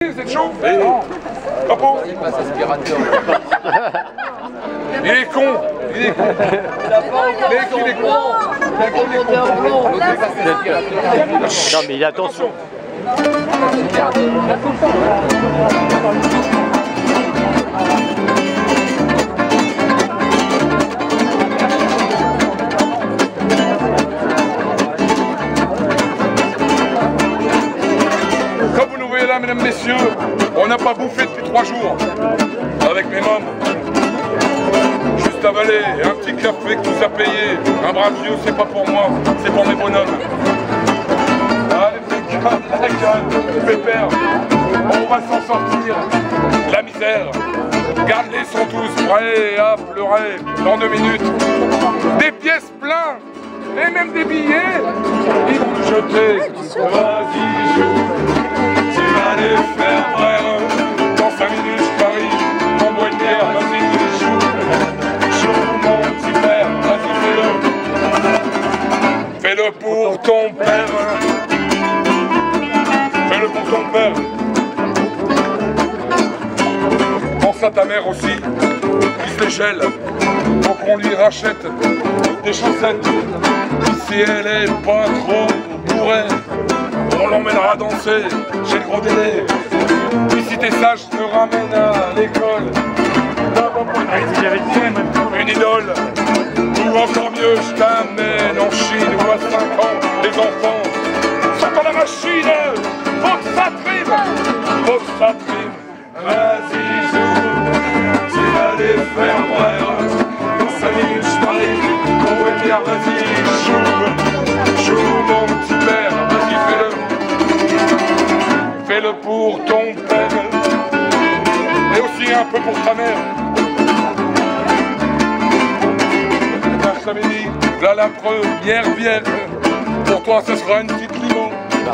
Vous êtes chaud? Capot. Il est con. Il est con. Mec, il est con. Non mais il a attention. Comme vous nous voyez là, mesdames, messieurs, on n'a pas bouffé depuis 3 jours avec mes mômes. Juste avaler un petit café que nous a payé. Un bras de vieux, c'est pas pour moi, c'est pour mes bonhommes. Allez, la gueule, pépère, on va s'en sortir. La misère, regardez, sont tous prêts à pleurer dans 2 minutes. Des pièces pleines et même des billets, ils vont nous jeter. Vas-y, tu vas les faire frère. Dans 5 minutes, je parie, on boit une bière, vas-y, joue mon petit père, vas-y, fais-le. Fais-le pour ton père. Fais-le pour ton père. Pense à ta mère aussi, qui se dégèle, pour qu'on lui rachète des chaussettes. Si elle est pas trop bourrée, on l'emmènera danser chez le gros délai. Puis si t'es sage, je te ramène à l'école. Une idole. Ou encore mieux, je t'amène en Chine où à 5 ans, les enfants sont à la machine. Faut que ça trime, faut que ça trime. Vas-y, joue, tu vas les faire brère. Dans 5 minutes, je parie, on va dire, vas-y, joue mon petit père, vas-y, fais-le. Fais-le pour ton père, et aussi un peu pour ta mère. Je t'avais dit, là la première bière, pour toi ce sera une petite limo.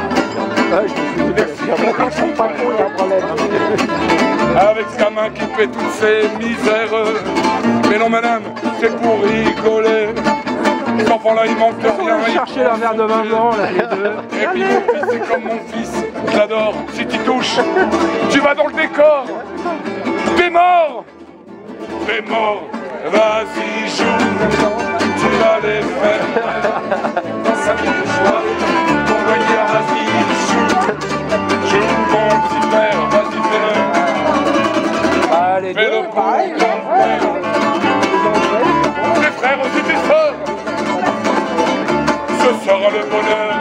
Avec sa main qui fait toutes ses misères. Mais non madame, c'est pour rigoler. Ces enfants-là, ils manquent de rien. Ils chercher leur verre de vin blanc, là, les deux. Et puis mon fils, c'est comme mon fils. Je l'adore. Si tu touches, tu vas dans le décor. T'es mort. T'es mort. Vas-y, joue. Tu vas les faire. Dans 5 minutes, je vois. Ton voyage, vas-y, joue. Joue mon petit père. Vas-y, fais-le. Allez, fais-le pour ton frère. Tes frères aussi, tes sœurs. Ce sera le bonheur.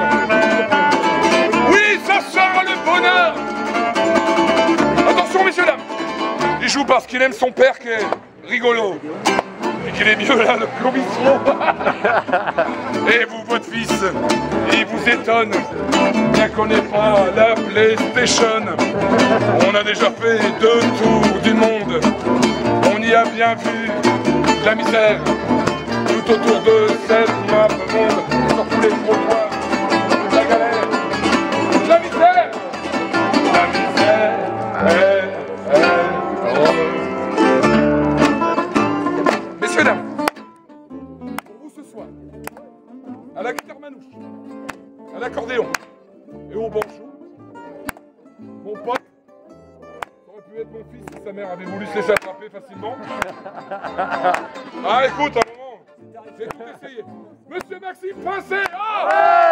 Oui, ce sera le bonheur. Attention, messieurs, dames. Il joue parce qu'il aime son père qui est rigolo. Et qu'il est mieux là, le comisson. Et vous, votre fils, il vous étonne. Bien qu'on n'ait pas la PlayStation. On a déjà fait 2 tours du monde. On y a bien vu la misère. Tout autour de cette map monde. Sur tous les trottoirs, la galère, la misère, Messieurs, dames, pour vous ce soir, à la guitare manouche, à l'accordéon et au banjo, mon pote, ça aurait pu être mon fils si sa mère avait voulu se laisser attraper facilement. Ah écoute, à un moment, j'ai tout essayé. Monsieur Maxime Pincé, oh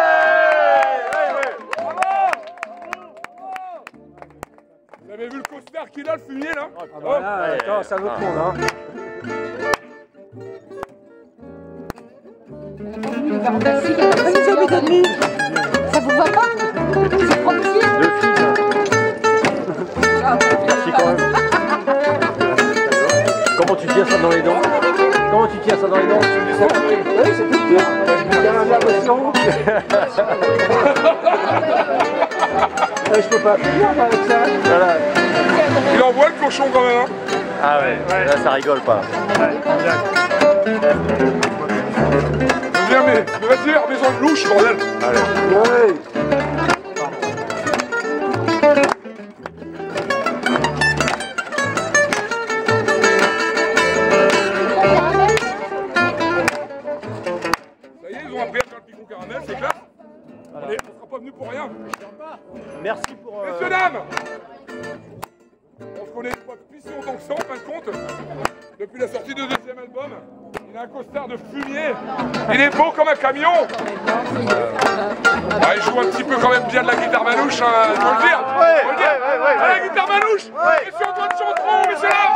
Vous avez vu le costard qu'il a, le fumier là? Ah bah là, attends, c'est un autre monde, hein. Ça vous va pas? C'est tranquille. Deux filles, là. Merci quand même. Comment tu tiens ça dans les dents? Comment tu tiens ça dans les dents? Oui, c'est tout bien. Il y a un verre de sang. Je peux pas finir avec ça. Voilà. Il envoie le cochon quand même, hein? Ah ouais, là ça rigole pas. Viens, mais vas-y, remets-en une louche, bordel. Allez. Ouais. Ça y est, ils ont appris à faire le picon caramel, c'est clair. Allez, on sera pas venu pour rien. Merci pour... Messieurs, dames, connaît depuis si longtemps que ça, en fin de compte. Depuis la sortie de deuxième album, il a un costard de fumier. Il est beau comme un camion. Ah, il joue un petit peu quand même bien de la guitare manouche, hein, faut le dire. Faut le dire. Ah, la guitare manouche. Monsieur Antoine Chantron, messieurs là.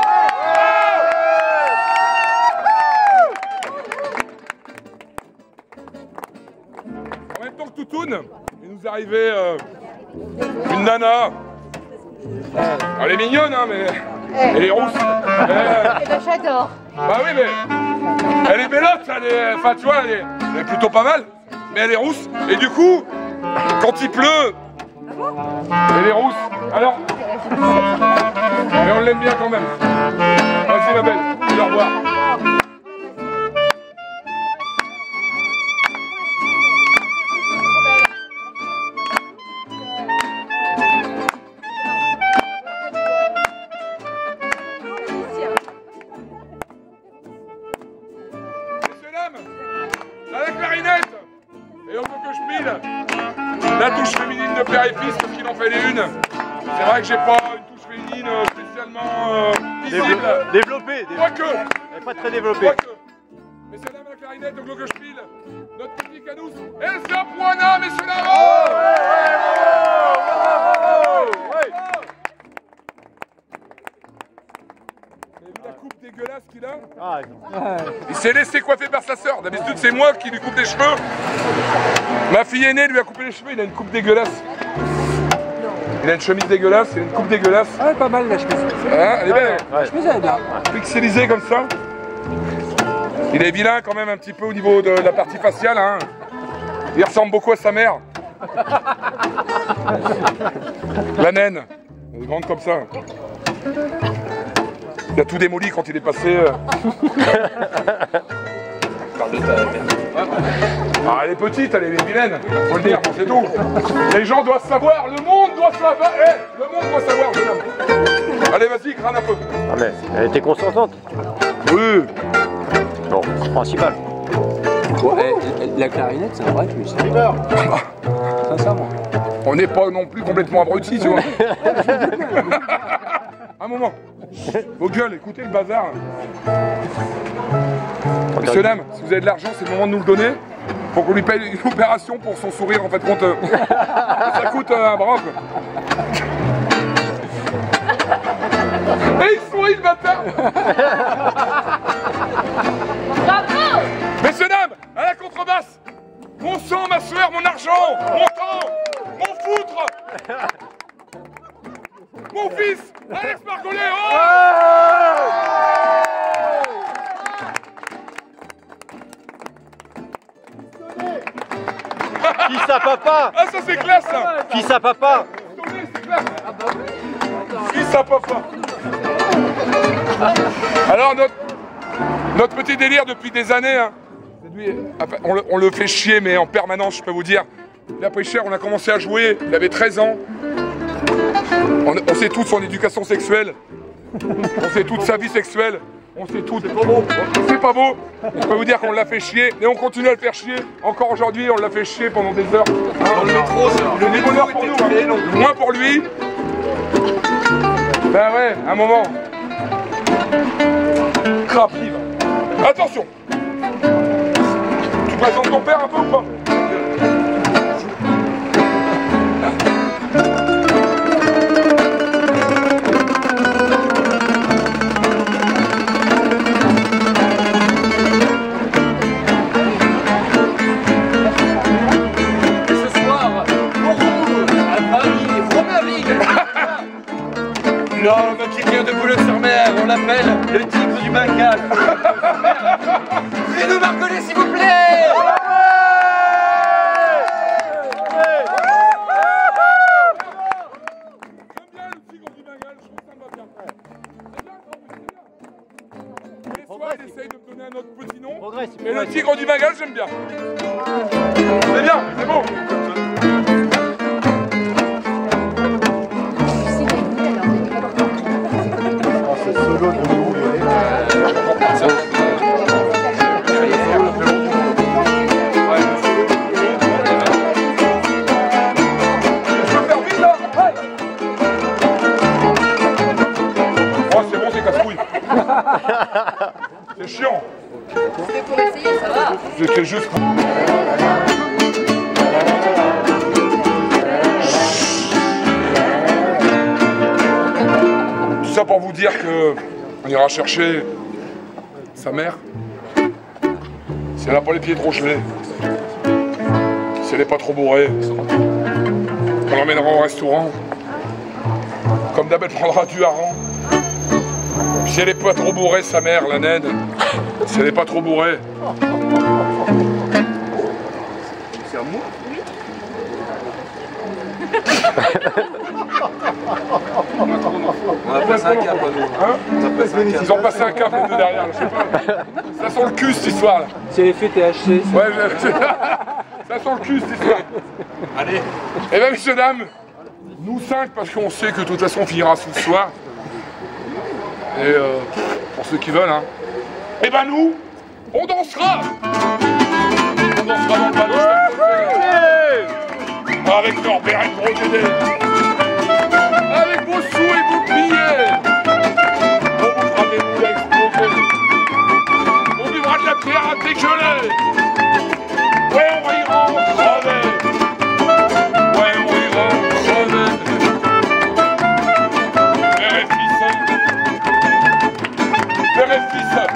En même temps que Toutoune, il nous est arrivé une nana. Elle est mignonne, hein, mais elle est rousse. Eh ben j'adore. Bah oui, mais elle est bellotte, enfin tu vois, elle est plutôt pas mal, mais elle est rousse. Et du coup, quand il pleut, elle est rousse. Alors, mais on l'aime bien quand même. Vas-y ma belle, dis au revoir. La clarinette. Et on veut que je pile la touche féminine de père et fils parce qu'il en fait les une. C'est vrai que j'ai pas une touche féminine spécialement visible. Développée. Quoique. Elle n'est pas très développée. Quoique. Messieurs dames, la clarinette, donc que je pile notre petit canous. Elsa Poina, messieurs dames. La coupe dégueulasse qu'il a. Il s'est laissé coiffer par sa sœur. D'habitude c'est moi qui lui coupe les cheveux. Ma fille aînée lui a coupé les cheveux, il a une coupe dégueulasse. Il a une chemise dégueulasse, il a une coupe dégueulasse. Ah ouais, pas mal la chemise. Hein, elle est belle. La chemise elle est bien. Pixelisée comme ça. Il est vilain quand même un petit peu au niveau de la partie faciale. Hein. Il ressemble beaucoup à sa mère. La naine. Elle est grande comme ça. Il a tout démoli quand il est passé. Ah, elle est petite, elle est vilaine, faut le dire, bon, c'est tout. Les gens doivent savoir, le monde doit savoir. Le monde doit savoir, jeune homme. Allez, vas-y, crâne un peu. Ah mais elle était consentante. Oui. Bon, c'est le principal. Bon, la clarinette, c'est un vrai truc. Sincèrement. On n'est pas non plus complètement abrutis, tu vois. Un moment. Vos gueules, écoutez le bazar. Messieurs, dames, si vous avez de l'argent, c'est le moment de nous le donner. Pour qu'on lui paye une opération pour son sourire, en fait, compte. Ça coûte un bras, quoi. Et il sourit, le bâtard. Bravo. Messieurs, dames, à la contrebasse. Mon sang, ma sueur, mon argent, mon temps, mon foutre. Mon fils, Alex Margollet. Oh Fils à papa. Ah, ça c'est classe, ça. Fils à papa. C'est classe. Fils à papa. Alors notre petit délire depuis des années, hein, lui, on le fait chier, mais en permanence, je peux vous dire. Il a pris cher, on a commencé à jouer, il avait 13 ans. On sait tout son éducation sexuelle. On sait toute sa vie sexuelle. On sait tout. C'est pas beau. C'est pas beau. On peut vous dire qu'on l'a fait chier. Et on continue à le faire chier. Encore aujourd'hui, on l'a fait chier pendant des heures. Dans le métro, Le bonheur pour nous, hein. Moins pour lui. Ben ouais, un moment. Crapive. Attention. Tu présentes ton père un peu ou pas? Non, notre tigre de Boulogne-sur-Mer, on l'appelle le tigre du Bengale. Bruno Margollet, s'il vous plaît. J'aime bien le tigre du Bengale, je trouve que ça me va bien. C'est bien, Soit il essaye de me donner un autre petit nom, mais le tigre du Bengale, j'aime bien. C'est bien, c'est bon. C'est chiant. C'était pour essayer, ça va. C'était juste pour... Tout ça pour vous dire que on ira chercher sa mère. Si elle n'a pas les pieds trop gelés, si elle n'est pas trop bourrée, on l'emmènera au restaurant. Comme d'hab, elle prendra du hareng. Puis si elle n'est pas trop bourrée, sa mère, la naine, si elle n'est pas trop bourrée. C'est un mot? Oui. On a passé un cap à nous. Hein? Ils ont passé un cap les deux derrière, je sais pas. Ça sent le cul cette histoire là. C'est l'effet THC. Ouais, ça sent le cul cette histoire. Allez. Et bien messieurs dames, nous 5 parce qu'on sait que de toute façon on finira sous ce soir. Et pour ceux qui veulent, hein. Et ben nous, on dansera. On dansera dans le ballon. Avec Norbert et gros Dédé. Avec vos sous et vos billets. On vous fera des boules à exploser. On vivra de la pierre à dégueuler. Ouais, on ira en crever. Ouais, on ira en crever. Père et fils. Père et fils.